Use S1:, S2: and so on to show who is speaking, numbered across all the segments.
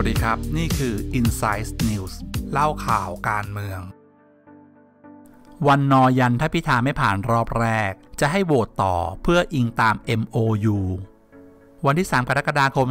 S1: ดีครับนี่คือ Insight News เล่าข่าวการเมืองวันนอยันถ้าพิธาไม่ผ่านรอบแรกจะให้โหวตต่อเพื่ออิงตาม MOU วันที่ 3 กรกฎาคม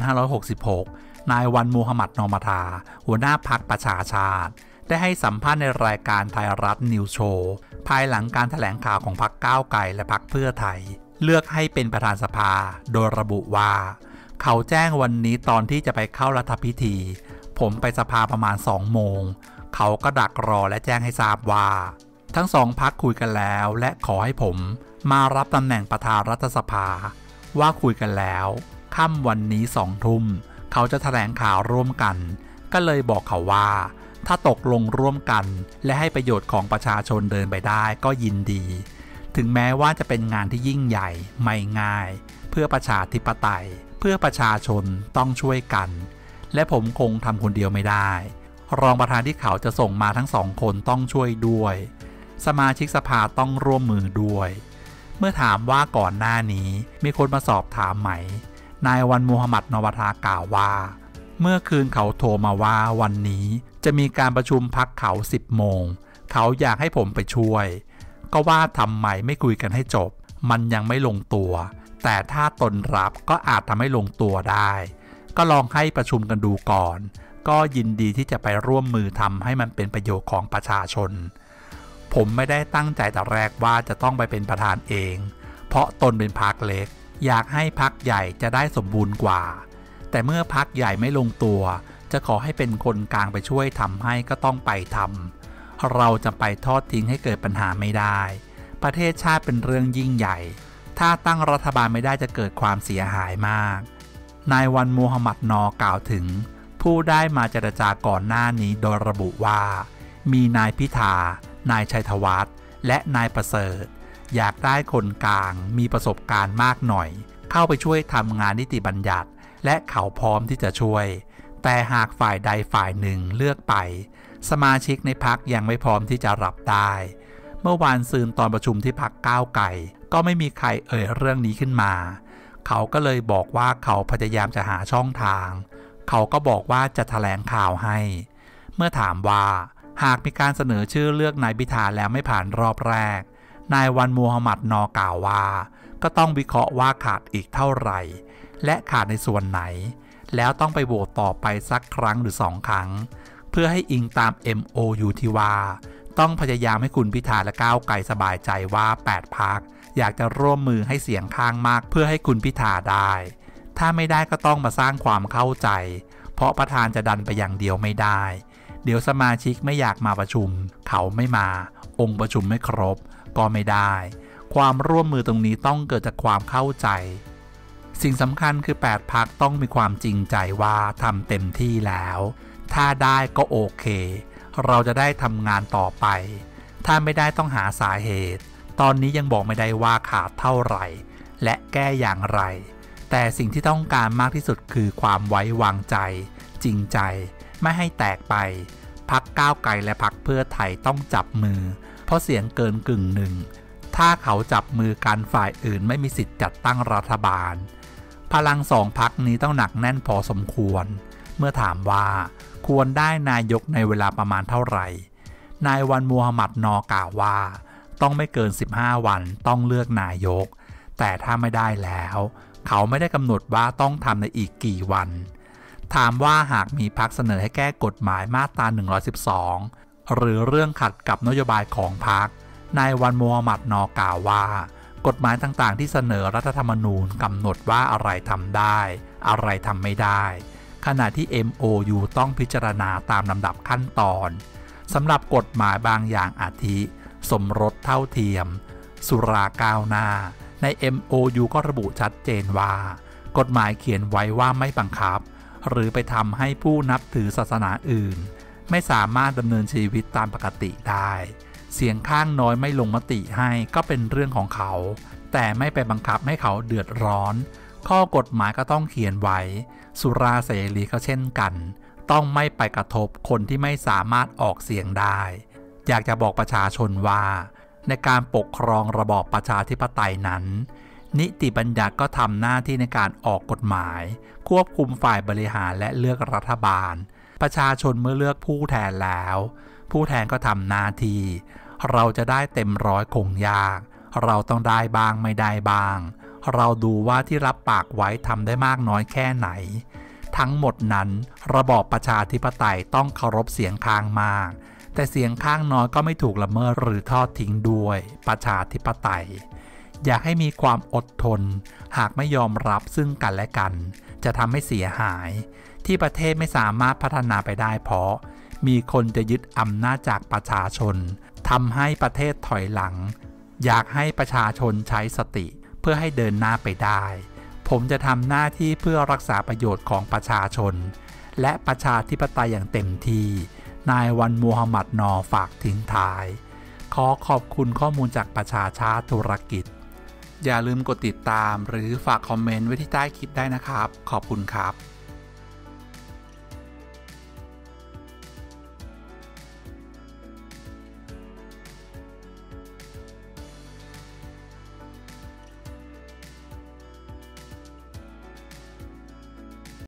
S1: 2566 นายวันมูฮัมหมัดนอมาทาหัวหน้าพรรคประชาชาติได้ให้สัมภาษณ์ในรายการไทยรัฐนิวโชว์ภายหลังการแถลงข่าวของพรรคก้าวไกลและพรรคเพื่อไทยเลือกให้เป็นประธานสภาโดยระบุว่าเขาแจ้งวันนี้ตอนที่จะไปเข้ารัฐพิธีผมไปสภาประมาณ2 โมงเขาก็ดักรอและแจ้งให้ทราบว่าทั้ง2 พรรคคุยกันแล้วและขอให้ผมมารับตำแหน่งประธานรัฐสภาว่าคุยกันแล้วค่ำวันนี้2 ทุ่มเขาจะแถลงข่าวร่วมกันก็เลยบอกเขาว่าถ้าตกลงร่วมกันและให้ประโยชน์ของประชาชนเดินไปได้ก็ยินดีถึงแม้ว่าจะเป็นงานที่ยิ่งใหญ่ไม่ง่ายเพื่อประชาธิปไตยเพื่อประชาชนต้องช่วยกันและผมคงทำคนเดียวไม่ได้รองประธานที่เขาจะส่งมาทั้ง2 คนต้องช่วยด้วยสมาชิกสภาต้องร่วมมือด้วยเมื่อถามว่าก่อนหน้านี้มีคนมาสอบถามไหมนายวันมูฮัมหมัดนอมาทากล่าวว่าเมื่อคืนเขาโทรมาว่าวันนี้จะมีการประชุมพรรคเขา10 โมงเขาอยากให้ผมไปช่วยก็ว่าทำไมไม่คุยกันให้จบมันยังไม่ลงตัวแต่ถ้าตนรับก็อาจทำให้ลงตัวได้ก็ลองให้ประชุมกันดูก่อนก็ยินดีที่จะไปร่วมมือทำให้มันเป็นประโยชน์ของประชาชนผมไม่ได้ตั้งใจแต่แรกว่าจะต้องไปเป็นประธานเองเพราะตนเป็นพรรคเล็กอยากให้พรรคใหญ่จะได้สมบูรณ์กว่าแต่เมื่อพรรคใหญ่ไม่ลงตัวจะขอให้เป็นคนกลางไปช่วยทำให้ก็ต้องไปทำเราจะไปทอดทิ้งให้เกิดปัญหาไม่ได้ประเทศชาติเป็นเรื่องยิ่งใหญ่ถ้าตั้งรัฐบาลไม่ได้จะเกิดความเสียหายมากนายวันมูฮัมหมัดนอกล่าวถึงผู้ได้มาเจรจาก่อนหน้านี้โดยระบุว่ามีนายพิธานายชัยธวัฒน์และนายประเสริฐอยากได้คนกลางมีประสบการณ์มากหน่อยเข้าไปช่วยทำงานนิติบัญญัติและเขาพร้อมที่จะช่วยแต่หากฝ่ายใดฝ่ายหนึ่งเลือกไปสมาชิกในพรรคยังไม่พร้อมที่จะรับได้เมื่อวานซืนตอนประชุมที่พรรคก้าวไกลก็ไม่มีใครเอ่ยเรื่องนี้ขึ้นมาเขาก็เลยบอกว่าเขาพยายามจะหาช่องทางเขาก็บอกว่าจะแถลงข่าวให้เมื่อถามว่าหากมีการเสนอชื่อเลือกนายพิธาแล้วไม่ผ่านรอบแรกนายวันมูฮัมหมัดนอกล่าวว่าก็ต้องวิเคราะห์ว่าขาดอีกเท่าไหร่และขาดในส่วนไหนแล้วต้องไปโหวตต่อไปสักครั้งหรือ2 ครั้งเพื่อให้อิงตาม MOU ที่ว่าต้องพยายามให้คุณพิธาและก้าวไกลสบายใจว่า8 พรรคอยากจะร่วมมือให้เสียงข้างมากเพื่อให้คุณพิธาได้ถ้าไม่ได้ก็ต้องมาสร้างความเข้าใจเพราะประธานจะดันไปอย่างเดียวไม่ได้เดี๋ยวสมาชิกไม่อยากมาประชุมเขาไม่มาองค์ประชุมไม่ครบก็ไม่ได้ความร่วมมือตรงนี้ต้องเกิดจากความเข้าใจสิ่งสำคัญคือ8 พรรคต้องมีความจริงใจว่าทำเต็มที่แล้วถ้าได้ก็โอเคเราจะได้ทำงานต่อไปถ้าไม่ได้ต้องหาสาเหตุตอนนี้ยังบอกไม่ได้ว่าขาดเท่าไหร่และแก้อย่างไรแต่สิ่งที่ต้องการมากที่สุดคือความไว้วางใจจริงใจไม่ให้แตกไปพรรคก้าวไกลและพรรคเพื่อไทยต้องจับมือเพราะเสียงเกิน1/2ถ้าเขาจับมือกันฝ่ายอื่นไม่มีสิทธิ์จัดตั้งรัฐบาลพลัง2 พรรคนี้ต้องหนักแน่นพอสมควรเมื่อถามว่าควรได้นายกในเวลาประมาณเท่าไหร่นายวันมูฮัมหมัดนอกล่าวว่าต้องไม่เกิน15 วันต้องเลือกนายกแต่ถ้าไม่ได้แล้วเขาไม่ได้กำหนดว่าต้องทำในอีกกี่วันถามว่าหากมีพรรคเสนอให้แก้กฎหมายมาตรา112หรือเรื่องขัดกับนโยบายของพรรคนายวันมูฮัมหมัดนอกล่าวว่ากฎหมายต่างๆที่เสนอรัฐธรรมนูญกำหนดว่าอะไรทำได้อะไรทำไม่ได้ขณะที่ MOU ต้องพิจารณาตามลำดับขั้นตอนสำหรับกฎหมายบางอย่างอาทิสมรสเท่าเทียมสุราก้าวหน้าใน MOU ก็ระบุชัดเจนว่ากฎหมายเขียนไว้ว่าไม่บังคับหรือไปทำให้ผู้นับถือศาสนาอื่นไม่สามารถดำเนินชีวิตตามปกติได้เสียงข้างน้อยไม่ลงมติให้ก็เป็นเรื่องของเขาแต่ไม่ไปบังคับให้เขาเดือดร้อนข้อกฎหมายก็ต้องเขียนไว้สุราเสรีก็เช่นกันต้องไม่ไปกระทบคนที่ไม่สามารถออกเสียงได้อยากจะบอกประชาชนว่าในการปกครองระบอบประชาธิปไตยนั้นนิติบัญญัติก็ทำหน้าที่ในการออกกฎหมายควบคุมฝ่ายบริหารและเลือกรัฐบาลประชาชนเมื่อเลือกผู้แทนแล้วผู้แทนก็ทำหน้าที่เราจะได้เต็มร้อยคงยากเราต้องได้บ้างไม่ได้บ้างเราดูว่าที่รับปากไว้ทำได้มากน้อยแค่ไหนทั้งหมดนั้นระบอบประชาธิปไตยต้องเคารพเสียงข้างมากแต่เสียงข้างน้อยก็ไม่ถูกละเมิดหรือทอดทิ้งด้วยประชาธิปไตยอยากให้มีความอดทนหากไม่ยอมรับซึ่งกันและกันจะทำให้เสียหายที่ประเทศไม่สามารถพัฒนาไปได้เพราะมีคนจะยึดอำนาจจากประชาชนทำให้ประเทศถอยหลังอยากให้ประชาชนใช้สติเพื่อให้เดินหน้าไปได้ผมจะทำหน้าที่เพื่อรักษาประโยชน์ของประชาชนและประชาธิปไตยอย่างเต็มที่นายวันมูฮัมหมัดนอฝากทิ้งท้ายขอขอบคุณข้อมูลจากประชาชาติธุรกิจอย่าลืมกดติดตามหรือฝากคอมเมนต์ไว้ที่ใต้คลิปได้นะครับขอบคุณครับ